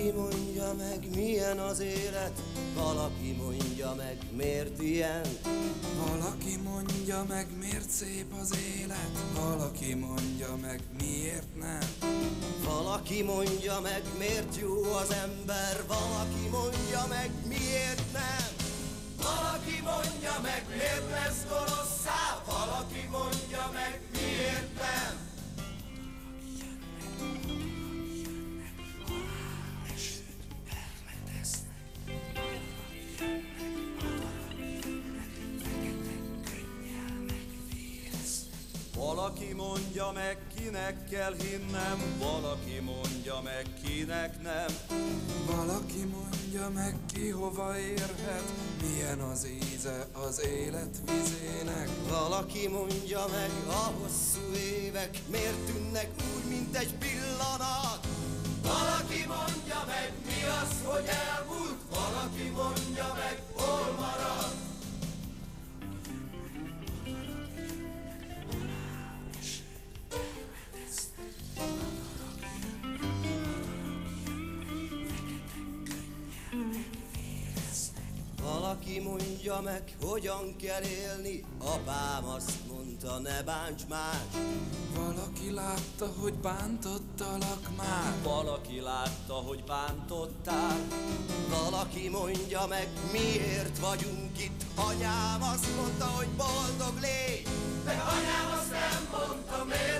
Valaki mondja meg, milyen az élet, valaki mondja meg, miért ilyen. Valaki mondja meg, miért szép az élet, valaki mondja meg, miért nem. Valaki mondja meg, miért jó az ember, valaki mondja meg, miért nem. Valaki mondja meg, miért lesz gorosszá, valaki mondja meg, miért nem. Valaki mondja meg, kinek kell hinnem, valaki mondja meg, kinek nem. Valaki mondja meg, ki hova érhet, milyen az íze az élet vizének. Valaki mondja meg, a hosszú évek miért tűnnek úgy, mint egy pillanat. Valaki mondja meg, mi az, hogy elmúlt, valaki mondja meg, hol marad. Valaki mondja meg, hogyan kell élni, apám azt mondta, ne bánts más. Valaki látta, hogy bántottalak már, Valaki látta, hogy bántottál. Valaki mondja meg, miért vagyunk itt, anyám azt mondta, hogy boldog légy. De anyám azt nem mondta, miért